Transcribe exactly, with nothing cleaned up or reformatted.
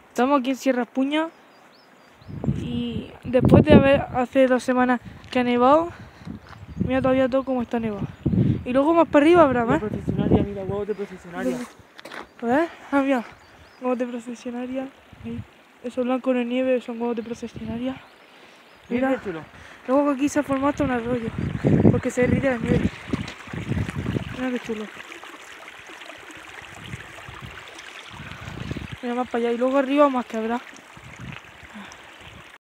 Estamos aquí en Sierra Puña y después de haber hace dos semanas que ha nevado, mira todavía todo como está nevado. Y luego más para arriba habrá más. Procesionaria, mira, huevos de procesionaria. ¿Ves? Ah, mira, huevos de procesionaria. Ahí. Esos blancos de nieve son huevos de procesionaria. Mira Mira, qué chulo. luego aquí se ha formado hasta un arroyo, porque se derrite la nieve. Mira qué chulo. Mira más para allá y luego arriba más que habrá.